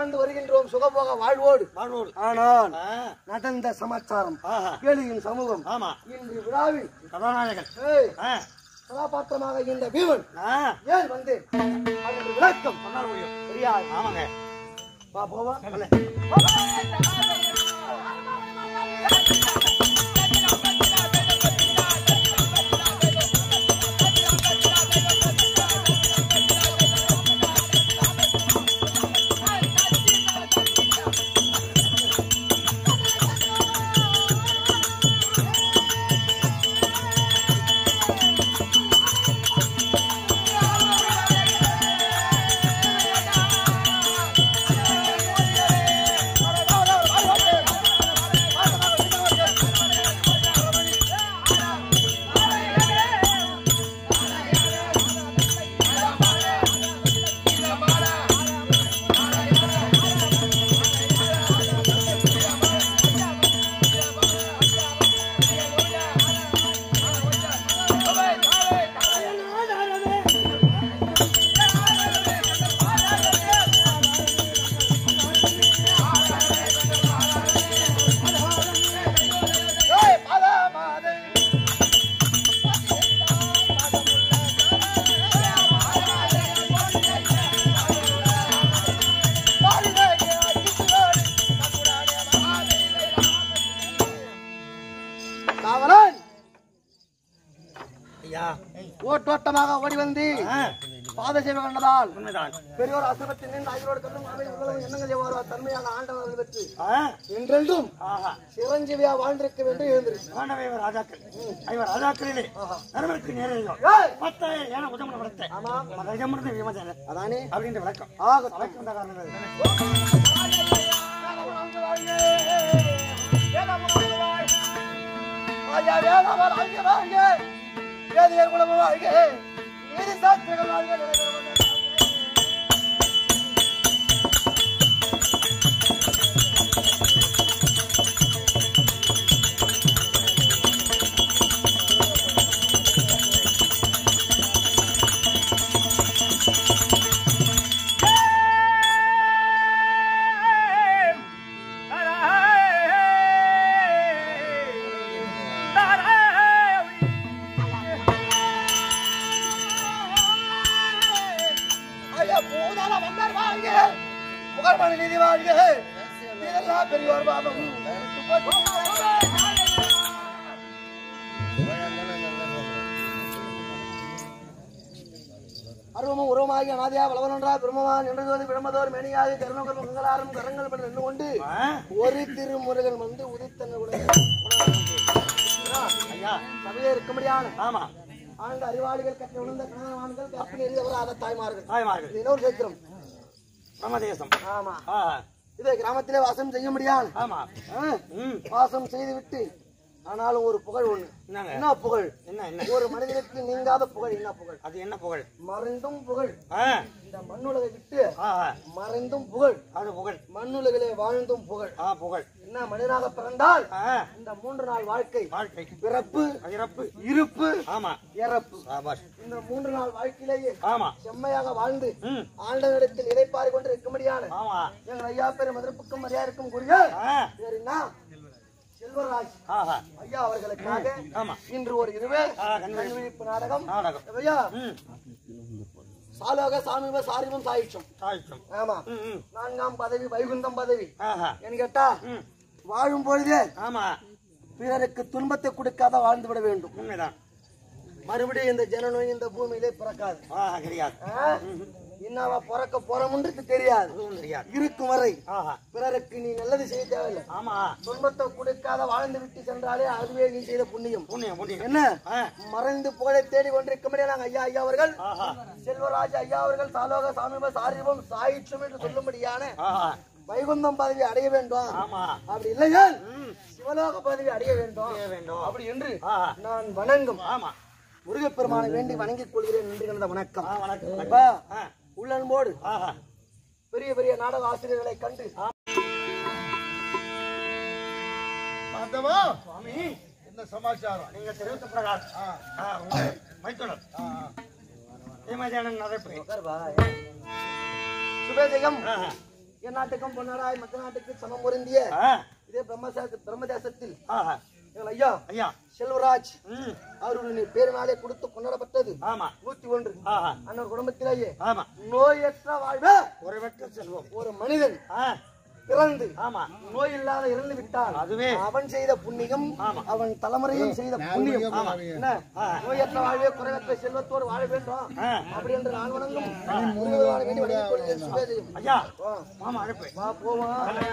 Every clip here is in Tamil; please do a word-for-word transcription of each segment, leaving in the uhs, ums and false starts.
வாழ்ந்து வருகின்றோம் சுகபோக வாழ்வோடு வாழ்வோடு. ஆனால் நடந்த சமாச்சாரம் கேளியின் சமூகம் இன்று விழாவில் கதாநாயகன் கதாபாத்திரமாக இந்த பீமன் ஏன் வந்து அதற்கு விளக்கம் சொன்னால் முடியும். தெரியாது. ஆமாங்க. வா போவா. ஓட்டோட்டமாக ஓடி வந்து பாத சேவை கண்டதால் பெரியோர் அசுபத்தில் நின்று ஐயோடு கண்ணும் எண்ணங்கள் எவ்வாறு தன்மையான ஆண்டவர்கள் பெற்று என்றென்றும் சிரஞ்சீவியா வாழ்ந்திருக்க வேண்டும் எழுந்திருக்கு ராஜாக்கள் ஐவர் ராஜாக்களிலே நரவருக்கு நேரையோ பத்த ஏன உதமன வளர்த்த ஆமா மகஜமனது விமஜன அதானே அப்படின்ற விளக்கம் ஆக தலைக்கு வந்த காரணங்கள் ஆயா வேதாவர் ஆகிய வாங்க வேதியர் குலம வாழ்க நீதி சாஸ்திரங்கள் வாழ்க அருவமும் உருவமாகிய அநாதியா வளவனொன்றா பிரம்மவான் நின்றதோடு பிரம்மதோர் மேனியாக கருணங்கள் மங்களாரும் கரங்கள் பற்றி நின்று கொண்டு ஒரு திருமுருகன் வந்து உதித்தன்ன சபையே இருக்க முடியாது. ஆமா ஆண்ட அறிவாளிகள் கற்ற உணர்ந்த கணவான்கள் கற்பின் எரிதவராத தாய்மார்கள் தாய்மார்கள் இன்னொரு சேர்க்கிறோம் பிரம்மதேசம். ஆமா இதை கிராமத்திலே வாசம் செய்ய முடியாது. ஆமா வாசம் செய்து விட்டு ஆனாலும் ஒரு புகழ் ஒண்ணு. என்ன புகழ்? என்ன என்ன ஒரு மனிதனுக்கு நீங்காத புகழ். என்ன புகழ்? அது என்ன புகழ்? மறைந்தும் புகழ். இந்த மண்ணுலகை விட்டு மறைந்தும் புகழ். அது புகழ். மண்ணுலகிலே வாழ்ந்தும் புகழ். புகழ் என்ன மனிதனாக பிறந்தால் இந்த மூன்று நாள் வாழ்க்கை வாழ்க்கை பிறப்பு இறப்பு இருப்பு ஆமா இறப்பு இந்த மூன்று நாள் வாழ்க்கையிலேயே ஆமா செம்மையாக வாழ்ந்து ஆண்டவனிடத்தில் இறைப்பாரி கொண்டு இருக்க முடியாது. எங்கள் ஐயா பேரு மதுரப்புக்கும் மரியாதைக்கும் கூறிய சரிண்ணா செல்வராஜ் ஐயா அவர்களுக்காக இன்று ஒரு இருவே கண்விழிப்பு நாடகம் ஐயா சாலோக சாமிவ சாரிவம் சாயிச்சம் ஆமா நான்காம் பதவி வைகுந்தம் பதவி என்று கேட்டா வாழும் பொழுதே ஆமா பிறருக்கு துன்பத்தை கொடுக்காத வாழ்ந்து விட வேண்டும். உண்மைதான். மறுபடியும் இந்த ஜனநோய் இந்த பூமியிலே பிறக்காது கிடையாது. என்னவா பிறக்க போறோம்ன்றது தெரியாது. இருக்கும் வரை பிறருக்கு நீ நல்லது செய்ய தேவையில்லை. ஆமா துன்பத்தை கொடுக்காத வாழ்ந்து விட்டு சென்றாலே அதுவே நீ செய்த புண்ணியம். என்ன மறைந்து புகழை தேடி கொண்டிருக்க முடியாது. நாங்க ஐயா ஐயா அவர்கள் செல்வராஜ் ஐயா அவர்கள் சாலோக சாமிப சாரிபம் சாயிற்றம் என்று சொல்லும்படியான வைகுந்தம் பதவி அடைய வேண்டும். அப்படி இல்லையா சிவலோக பதவி அடைய வேண்டும் அப்படி என்று நான் வணங்கும் முருகப்பெருமானை வேண்டி வணங்கிக் கொள்கிறேன் என்று வணக்கம். உள்ளன்போடு பெரிய பெரிய நாடக ஆசிரியர்களை கண்டு என்ன சமாச்சாரம் நீங்க தெரிவித்த பிரகாரம் சுபேஜகம் என் நாட்டுக்கும் பொன்னாடாய் மற்ற நாட்டுக்கு சமம் பொருந்திய இதே பிரம்ம பிரம்மதேசத்தில் எங்கள் ஐயா ஐயா செல்வராஜ் அவருடைய பேரினாலே கொடுத்து கொண்டாடப்பட்டது நூத்தி ஒன்று அண்ணன் குடும்பத்திலேயே நோயற்ற வாழ்வு குறைவற்ற செல்வம். ஒரு மனிதன் பிறந்து நோய் இல்லாத இறந்து விட்டால் அதுவே அவன் செய்த புண்ணியம், அவன் தலைமுறையும் செய்த புண்ணியம். நோயற்ற வாழ்வே குறைவற்ற செல்வத்தோடு வாழ வேண்டும் அப்படி என்று நான் வணங்கும் போவா.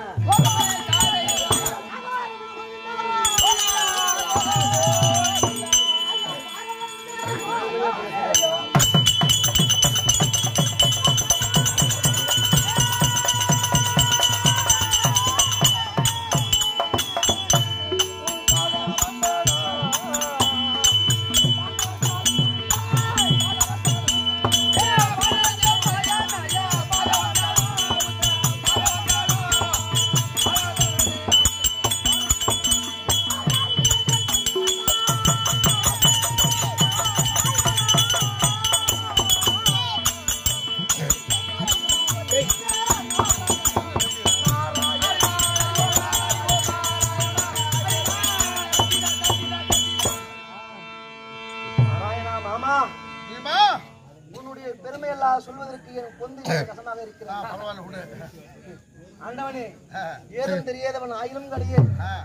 உன்னுடைய பெருமையெல்லாம் சொல்வதற்கு எனக்கு பொந்து கசனாக இருக்கிறேன். ஆண்டவனே ஏதும் தெரியாதவன் ஆயிரம் கடையே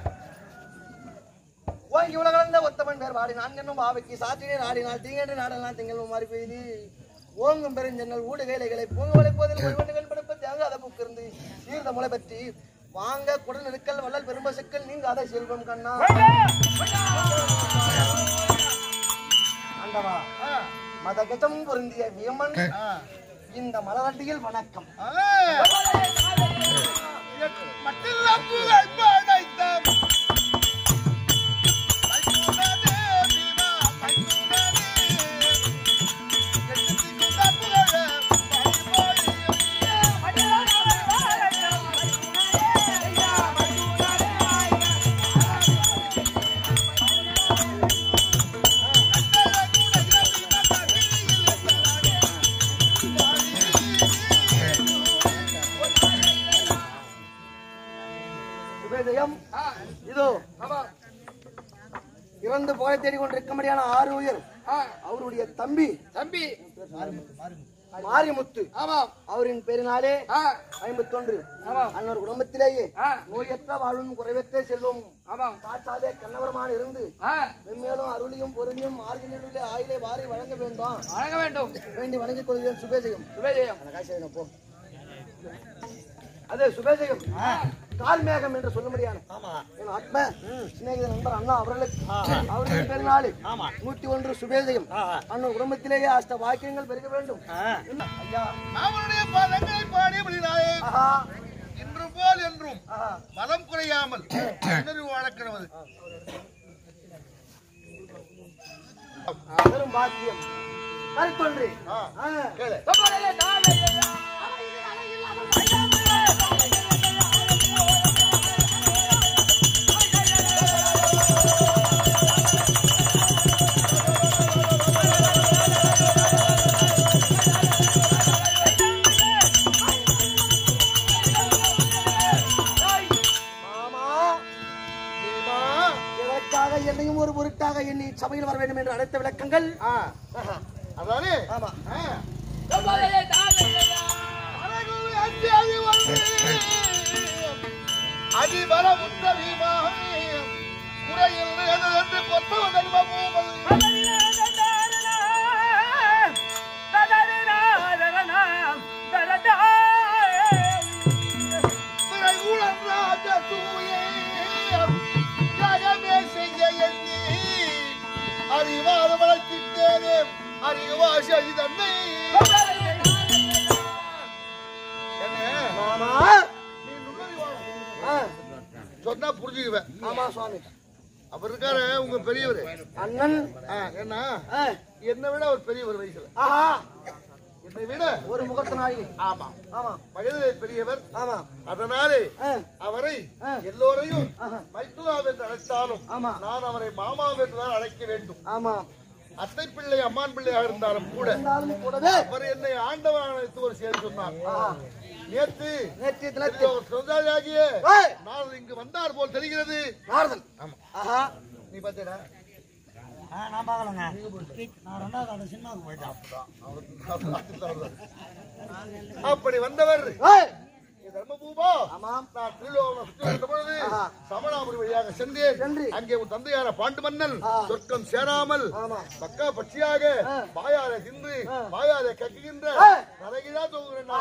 ஓங்கி உலகளந்த ஒத்தவன் பேர் வாடி நான் என்னும் பாவைக்கு சாத்தினே நாடினால் தீங்கன்று நாடலாம் திங்கள் மாறி பெய்து ஓங்கும் பெருஞ்சன்னல் ஊடு வேலைகளை பொங்க வளைப்போதில் ஒருவன் படுப்ப தேங்க அதை புக்கிருந்து சீர்ந்த முளை பற்றி வாங்க குடல் நெருக்கல் வள்ளல் பெரும்பசுக்கள் நீங்க அதை செல்வம் கண்ணா. ஆண்டவா மதகஜம் பொருந்திய வியமன் இந்த மலரட்டியில் வணக்கம். இதோ இறந்து போல தேடிக்கொண்டிருக்கும்படியான ஆறு உயிர் அவருடைய தம்பி தம்பி மாரிமுத்து அவரின் பேரினாலே ஐம்பத்தி ஒன்று அன்னொரு குடும்பத்திலேயே நோயற்ற வாழும் குறைவற்ற செல்வம் காற்றாதே கண்ணவரமான இருந்து மென்மேலும் அருளியும் பொருளியும் ஆர்ஜினிலே ஆயிலே வாரி வழங்க வேண்டும் வழங்க வேண்டும் வேண்டி வணங்கிக் கொள்கிறேன். சுபேஜயம் சுபேஜயம் போ அது சுபேஜயம் கால்மேகம் என்று சொல்ல முடியாது. என் ஆத்ம சிநேகித நண்பர் அண்ணா அவர்களுக்கு அவர்கள் பெருநாள் நூத்தி ஒன்று சுபேஜயம் அண்ணன் குடும்பத்திலேயே அஷ்ட வாக்கியங்கள் பெருக வேண்டும். இன்று போல் என்றும் மனம் குறையாமல் வழக்கிடுவது பெரும் பாக்கியம் கருத்தொன்று. என்னையும் ஒரு பொருட்டாக எண்ணி சபையில் வர வேண்டும் என்று அழைத்த விளக்கங்கள் அறிவாத வளர்த்திட்டேனே அறிவாசி தன்னை சொன்னா புரிஞ்சுக்குவேன். ஆமா சுவாமி. அப்ப இருக்காரு உங்க பெரியவர் அண்ணன் என்ன என்னை விட ஒரு பெரியவர் வயசுல என்னை விட ஒரு முகத்தினாயி. ஆமா ஆமா வயது பெரியவர். ஆமா அதனாலே அவரை எல்லோரையும் மைத்துனாவென்று அழைத்தாலும் நான் அவரை மாமாவென்று தான் அழைக்க வேண்டும். ஆமா அத்தை பிள்ளை அம்மான் பிள்ளையாக இருந்தாலும் கூட அவர் என்னை ஆண்டவன் அழைத்து ஒரு சேர் சொன்னார். நேற்று நேற்றைய தினத்தில் சொந்தாதியாகிய ஏய், நான் இங்கு வந்தார் போல் தெரிகிறது. நாரதன். ஆமா. ஆஹா, நீ பார்த்தேடா? நான் பாக்கலங்க. நான் ரெண்டாவது அந்த சினிமாவுக்கு போயிட்டேன். அப்படி வந்தவர் ஏய், தர்மபூபா. ஆமாம். நான் திருலோகம் சுற்றி வந்த பொழுது ஆஹா. சமணாபுரி வழியாக சென்றேன். சென்று. அங்கே உன் தந்தையார பாண்டு மன்னன் ஆ. சொர்க்கம் சேராமல் ஆமா. பக்கா பட்சியாக ஆ. வாயாரை தின்று ஆ. வாயாரை கக்குகின்ற ஆ. நரகிழா தோங்குகிறேன்.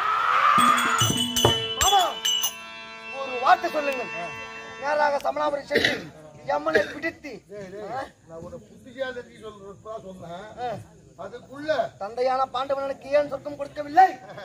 மாமா, ஒரு வார்த்தை சொல்லுங்கள். நேராக சமணாபுரி சென்று யமனை பிடித்து நான் ஒரு புத்திசாலி சொல்றதா சொன்னேன். அதுக்குள்ள தந்தையான பாண்டவனுக்கு ஏன் சொர்க்கம் கொடுக்கவில்லை?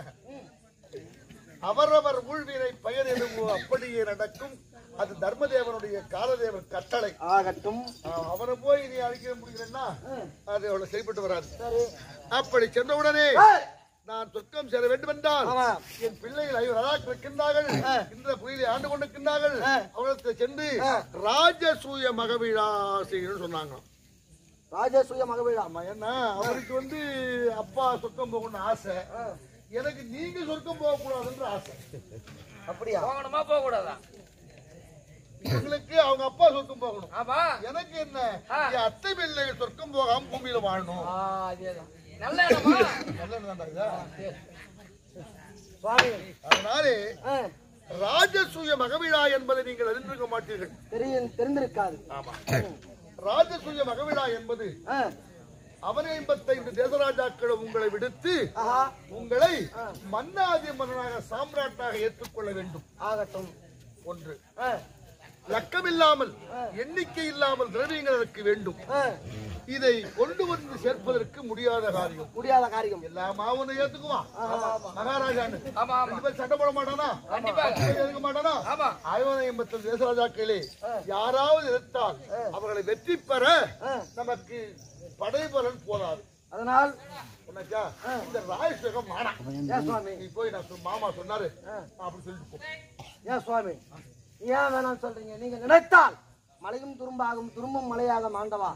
அவரவர் ஊழ்வினை பயன் எதுவோ அப்படியே நடக்கும். அது தர்மதேவனுடைய காலதேவன் கட்டளை ஆகட்டும். அவனை போய் நீ அழிக்க முடியலன்னா அது அவ்வளவு செயல்பட்டு வராது. சரி. அப்படி சென்றவுடனே ஏய், நான் சொர்க்கம் சேர வேண்டும் என்றால் ஆமா. என் பிள்ளைகள் ஐவர் அதாக்கள் இருக்கின்றார்கள். இந்த புயலை ஆண்டு கொண்டிருக்கின்றார்கள். அவர்களுக்கு சென்று ராஜசூய மகவிழா செய்யணும்னு சொன்னாங்க. ராஜசூய மகவிழா. ஆமா, ஏன்னா அவருக்கு வந்து அப்பா சொர்க்கம் போகணும்னு ஆசை. எனக்கு நீங்க சொர்க்கம் போக கூடாதுன்ற ஆசை. அப்படியா? போகணுமா போக கூடாதா? எங்களுக்கு அவங்க அப்பா சொர்க்கம் போகணும். ஆமா. எனக்கு என்ன, என் அத்தை பிள்ளைகள் சொர்க்கம் போகாம பூமியில வாழணும். ஆ, அதேதான். நல்ல இடமா? நல்லதுதான்டா இது. சுவாமி, அதனாலே ஆ, ராஜசூய மகவிழா என்பதை நீங்கள் அறிந்திருக்க மாட்டீர்கள். தெரியும், தெரிந்திருக்காது. ஆமா. ராஜசூய மகவிழா என்பது ஆ, அவன் ஐம்பத்தைந்து தேசராஜாக்களும் உங்களை விடுத்து ஆஹா, உங்களை மன்னாதி மன்னனாக சாம்ராட்டாக ஏற்றுக்கொள்ள வேண்டும். ஆகட்டும். ஒன்று. ஆ, லக்கமில்லாமல் எண்ணிக்கை இல்லாமல் திரவியங்கள் அதற்கு வேண்டும். ஆ, இதை கொண்டு வந்து சேர்ப்பதற்கு முடியாத காரியம். முடியாத காரியம். எல்லாமா ஒண்ணு ஏத்துக்குவான் மகாராஜான்னு. ஆமா, ஆமா. ரெண்டு பேர் சண்டை போட மாட்டானா? கண்டிப்பா. எதுக்க மாட்டானா? ஆமா. ஐம்பது ஐம்பத்தஞ்சு தேசராஜாக்களே யாராவது எதிர்த்தால் அவர்களை வெற்றி பெற நமக்கு படைபலன் போதாது. அதனால் உனக்கா இந்த ராஜசேகம் வேணாம். ஏன் சுவாமி? நீ போய் நான் சொ- மாமா சொன்னாரு அப்படி சொல்லிட்டு போ. ஏன் சுவாமி ஏன் வேணாம் சொல்றீங்க? நீங்க நினைத்தால் மலையும் துரும்பாகும், துரும்பும் மலையாகும் ஆண்டவா.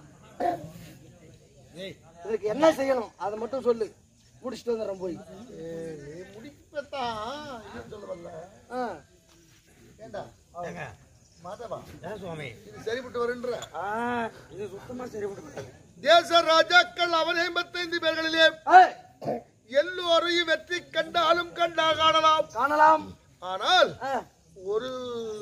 இதுக்கு என்ன செய்யணும் அதை மட்டும் சொல்லு, முடிச்சுட்டு வந்துடுறோம் போய். முடிப்பத்தான் இது சொல்ல வரல. ஆ, ஏண்டா ஏங்க, மாதவா ஏன் சுவாமி? இது சரிப்பட்டு வருன்ற ஆ, இது சுத்தமா சரிப்பட்டு தேச ராஜாக்கள் அவன் ஐம்பத்தைந்து பேர்களிலே ஏய், எல்லோரையும் வெற்றி கண்டாலும் கண்டா காணலாம். காணலாம். ஆனால் ஆ, ஒரு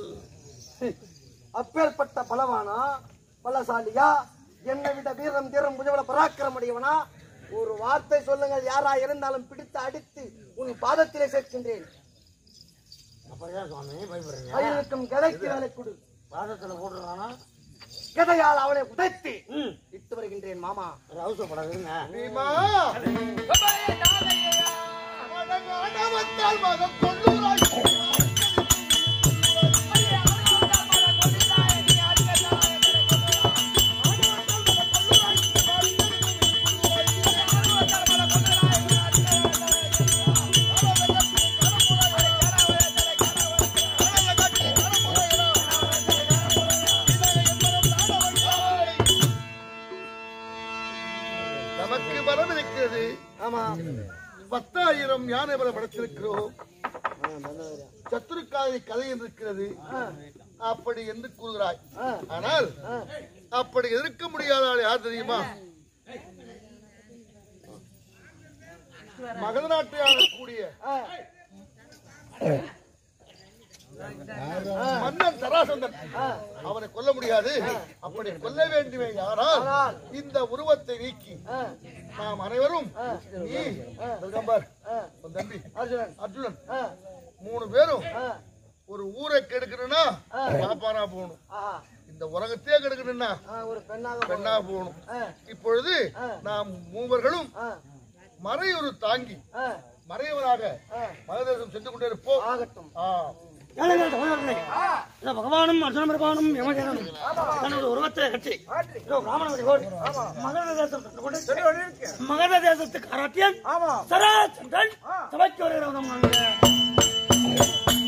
அப்பேற்பட்ட பலவானா, பலசாலியா, என்னை விட வீரம் தீரம் புஜபல பராக்கிரமடையவனா, ஒரு வார்த்தை சொல்லுங்கள். யாரா இருந்தாலும் பிடித்து அடித்து உன் பாதத்திலே சேர்க்கின்றேன். அப்புறம் ஏன் சுவாமி பயப்படுறீங்க? பயிலுக்கும் கிடைக்கு வேலை கொடு. பாதத்துல போட்டுறானா? கதையால் அவனை உதைத்து இட்டு வருகின்றேன் மாமா. அவசரப்படாதுங்க. பீமா பபாயே தாதையா. அடங்கானவத்தால் மதம் கொள்ளுராய். நமக்கு பலம் இருக்கிறது. ஆமா. பத்தாயிரம் யானை பலம் படைத்திருக்கிறோம். சத்துருக்காதை கதை இருக்கிறது. அப்படி என்று கூறுகிறாய். ஆனால் அப்படி எதிர்க்க முடியாத ஆள் யார் தெரியுமா? மகத நாட்டை ஆளக்கூடிய மன்னன் தராசந்தன். அவனை கொல்ல முடியாது. அப்படி கொல்ல வேண்டுமே யாரால் இந்த உருவத்தை நீக்கி நாம் அனைவரும் நீ துர்கம்பர் உன் தம்பி அர்ஜுனன் அர்ஜுனன் மூணு பேரும் ஒரு ஊரை கெடுக்கணும்னா பாப்பானா போகணும். இந்த உலகத்தையே கெடுக்கணும்னா ஒரு பெண்ணாக பெண்ணா போகணும். இப்பொழுது நாம் மூவர்களும் மறையொரு தாங்கி மறையவராக மகதேசம் சென்று கொண்டே இருப்போம். ஆகட்டும். பகவானும் அர்ஜுன பகவானும் யமதேவனும் தன்னுடைய உருவத்தை கட்டி பிராமண மகத தேசத்துக்கு மகத தேசத்துக்கு அரட்டியன் சராச்சந்திரன் சபைக்கு வருகிறவங்க